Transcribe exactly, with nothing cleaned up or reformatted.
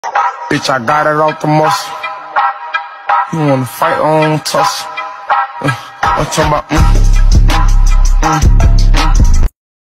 Bitch, I got it off the muscle. You wanna fight on tussle? Uh, I'm talking about mm, mm, mm.